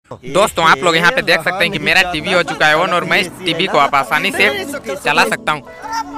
दोस्तों आप लोग यहाँ पे देख सकते हैं कि मेरा टीवी हो चुका है ऑन और मैं इस टीवी को आप आसानी से चला सकता हूँ।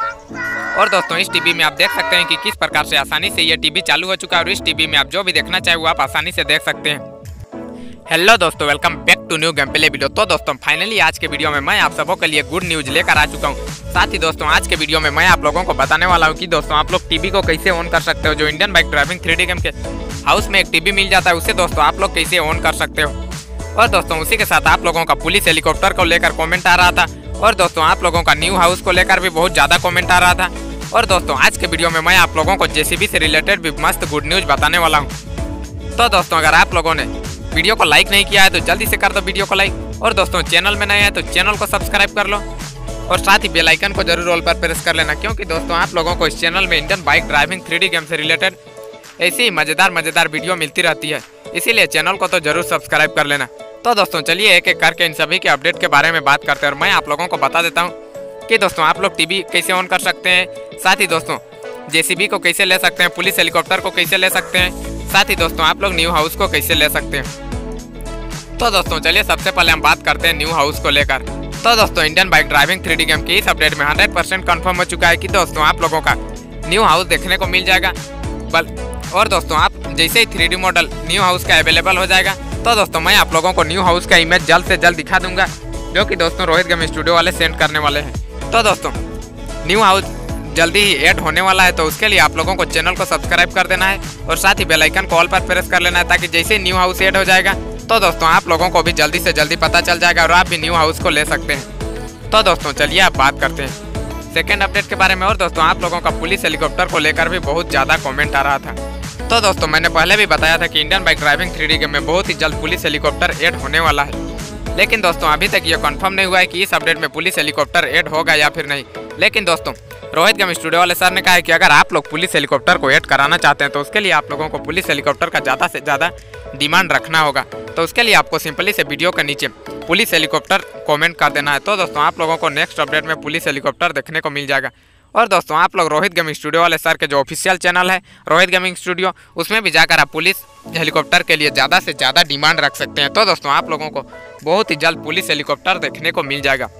और दोस्तों इस टीवी में आप देख सकते हैं कि किस प्रकार से आसानी से ये टीवी चालू हो चुका है और इस टीवी में आप जो भी देखना चाहे वो आप आसानी से देख सकते हैं। हेलो दोस्तों, welcome back to new game play video. तो दोस्तों फाइनली आज के वीडियो में मैं आप सबों के लिए गुड न्यूज लेकर आ चुका हूँ। साथ ही दोस्तों आज के वीडियो में मैं आप लोगों को बताने वाला हूँ कि दोस्तों आप लोग टीवी को कैसे ऑन कर सकते हो। जो Indian bike driving 3D game के हाउस में एक टीवी मिल जाता है उसे दोस्तों आप लोग कैसे ऑन कर सकते हो। और दोस्तों उसी के साथ आप लोगों का पुलिस हेलीकॉप्टर को लेकर कमेंट आ रहा था और दोस्तों आप लोगों का न्यू हाउस को लेकर भी बहुत ज़्यादा कमेंट आ रहा था। और दोस्तों आज के वीडियो में मैं आप लोगों को जेसीबी से रिलेटेड भी मस्त गुड न्यूज बताने वाला हूँ। तो दोस्तों अगर आप लोगों ने वीडियो को लाइक नहीं किया है तो जल्दी से कर दो वीडियो को लाइक। और दोस्तों चैनल में नए हैं तो चैनल को सब्सक्राइब कर लो और साथ ही बेल आइकन को जरूर ऑल पर प्रेस कर लेना, क्योंकि दोस्तों आप लोगों को इस चैनल में Indian bike driving 3D game से रिलेटेड ऐसी ही मज़ेदार वीडियो मिलती रहती है, इसीलिए चैनल को तो जरूर सब्सक्राइब कर लेना। तो दोस्तों चलिए एक एक करके इन सभी के अपडेट के बारे में बात करते हैं और मैं आप लोगों को बता देता हूँ कि दोस्तों आप लोग टीवी कैसे ऑन कर सकते हैं, साथ ही दोस्तों जेसीबी को कैसे ले सकते हैं, पुलिस हेलीकॉप्टर को कैसे ले सकते हैं, साथ ही दोस्तों आप लोग न्यू हाउस को कैसे ले सकते हैं। तो दोस्तों चलिए सबसे पहले हम बात करते हैं न्यू हाउस को लेकर। तो दोस्तों Indian bike driving 3D game के इस अपडेट में 100% कंफर्म हो चुका है कि दोस्तों आप लोगों का न्यू हाउस देखने को मिल जाएगा। और दोस्तों आप जैसे ही 3D मॉडल न्यू हाउस का अवेलेबल हो जाएगा तो दोस्तों मैं आप लोगों को न्यू हाउस का इमेज जल्द से जल्द दिखा दूंगा, जो कि दोस्तों रोहित गेम स्टूडियो वाले सेंड करने वाले हैं। तो दोस्तों न्यू हाउस जल्दी ही ऐड होने वाला है, तो उसके लिए आप लोगों को चैनल को सब्सक्राइब कर देना है और साथ ही बेल आइकन को ऑल पर प्रेस कर लेना है, ताकि जैसे ही न्यू हाउस ऐड हो जाएगा तो दोस्तों आप लोगों को भी जल्दी से जल्दी पता चल जाएगा और आप भी न्यू हाउस को ले सकते हैं। तो दोस्तों चलिए आप बात करते हैं सेकेंड अपडेट के बारे में। और दोस्तों आप लोगों का पुलिस हेलीकॉप्टर को लेकर भी बहुत ज़्यादा कमेंट आ रहा था। तो दोस्तों मैंने पहले भी बताया था कि Indian bike driving 3D game में बहुत ही जल्द पुलिस हेलीकॉप्टर ऐड होने वाला है, लेकिन दोस्तों अभी तक ये कंफर्म नहीं हुआ है कि इस अपडेट में पुलिस हेलीकॉप्टर ऐड होगा या फिर नहीं। लेकिन दोस्तों रोहित गेम स्टूडियो वाले सर ने कहा है कि अगर आप लोग पुलिस हेलीकॉप्टर को ऐड कराना चाहते हैं तो उसके लिए आप लोगों को पुलिस हेलीकॉप्टर का ज़्यादा से ज़्यादा डिमांड रखना होगा। तो उसके लिए आपको सिंपली से वीडियो के नीचे पुलिस हेलीकॉप्टर कमेंट कर देना है। तो दोस्तों आप लोगों को नेक्स्ट अपडेट में पुलिस हेलीकॉप्टर देखने को मिल जाएगा। और दोस्तों आप लोग रोहित गेमिंग स्टूडियो वाले सर के जो ऑफिशियल चैनल है रोहित गेमिंग स्टूडियो, उसमें भी जाकर आप पुलिस हेलीकॉप्टर के लिए ज़्यादा से ज़्यादा डिमांड रख सकते हैं। तो दोस्तों आप लोगों को बहुत ही जल्द पुलिस हेलीकॉप्टर देखने को मिल जाएगा।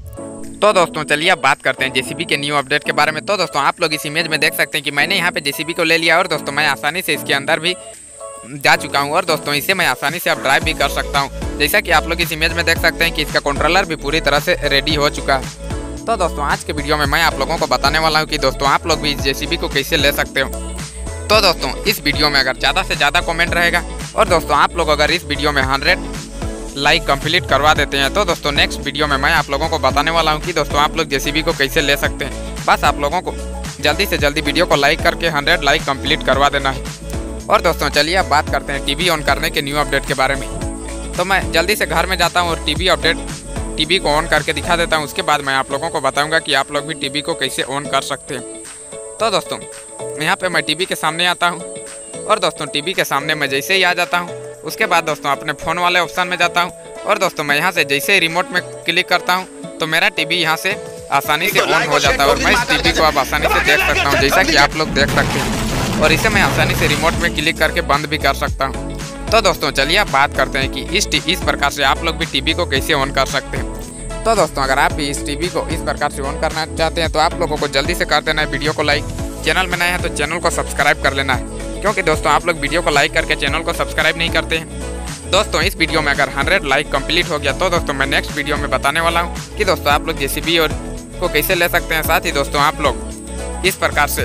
तो दोस्तों चलिए अब बात करते हैं जेसीबी के न्यू अपडेट के बारे में। तो दोस्तों आप लोग इस इमेज में देख सकते हैं कि मैंने यहाँ पे जेसीबी को ले लिया और दोस्तों मैं आसानी से इसके अंदर भी जा चुका हूँ और दोस्तों इसे मैं आसानी से अब ड्राइव भी कर सकता हूँ। जैसा कि आप लोग इस इमेज में देख सकते हैं कि इसका कंट्रोलर भी पूरी तरह से रेडी हो चुका है। तो दोस्तों आज के वीडियो में मैं आप लोगों को बताने वाला हूँ कि दोस्तों आप लोग भी इस जेसीबी को कैसे ले सकते हो। तो दोस्तों इस वीडियो में अगर ज़्यादा से ज़्यादा कमेंट रहेगा और दोस्तों आप लोग अगर इस वीडियो में 100 लाइक कंप्लीट करवा देते हैं तो दोस्तों नेक्स्ट वीडियो में मैं आप लोगों को बताने वाला हूँ कि दोस्तों आप लोग जेसीबी को कैसे ले सकते हैं। बस आप लोगों को जल्दी से जल्दी वीडियो को लाइक करके 100 लाइक कंप्लीट करवा देना है। और दोस्तों चलिए अब बात करते हैं टीवी ऑन करने के न्यू अपडेट के बारे में। तो मैं जल्दी से घर में जाता हूँ और टीवी को ऑन करके दिखा देता हूँ। उसके बाद मैं आप लोगों को बताऊँगा कि आप लोग भी टीवी को कैसे ऑन कर सकते हैं। तो दोस्तों यहाँ पे मैं टीवी के सामने आता हूँ और दोस्तों टीवी के सामने मैं जैसे ही आ जाता हूँ उसके बाद दोस्तों अपने फ़ोन वाले ऑप्शन में जाता हूँ और दोस्तों मैं यहाँ से जैसे ही रिमोट में क्लिक करता हूँ तो मेरा टीवी यहाँ से आसानी से ऑन हो जाता है और मैं इस टीवी को अब आसानी से देख सकता हूँ, जैसा कि आप लोग देख सकते हैं। और इसे मैं आसानी से रिमोट में क्लिक करके बंद भी कर सकता हूँ। तो दोस्तों चलिए अब बात करते हैं कि इस प्रकार से आप लोग भी टीवी को कैसे ऑन कर सकते हैं। तो दोस्तों अगर आप भी इस टीवी को इस प्रकार से ऑन करना चाहते हैं तो आप लोगों को जल्दी से कर देना है वीडियो को लाइक। चैनल में नए हैं तो चैनल को सब्सक्राइब कर लेना है, क्योंकि दोस्तों आप लोग वीडियो को लाइक करके चैनल को सब्सक्राइब नहीं करते हैं। दोस्तों इस वीडियो में अगर 100 लाइक कंप्लीट हो गया तो दोस्तों मैं नेक्स्ट वीडियो में बताने वाला हूँ कि दोस्तों आप लोग जेसीबी और को कैसे ले सकते हैं। साथ ही दोस्तों आप लोग इस प्रकार से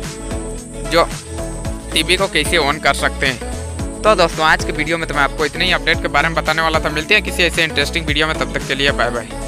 जो टीवी को कैसे ऑन कर सकते हैं। तो दोस्तों आज के वीडियो में तो मैं आपको इतने ही अपडेट के बारे में बताने वाला था। मिलते हैं किसी ऐसे इंटरेस्टिंग वीडियो में, तब तक के लिए बाय बाय।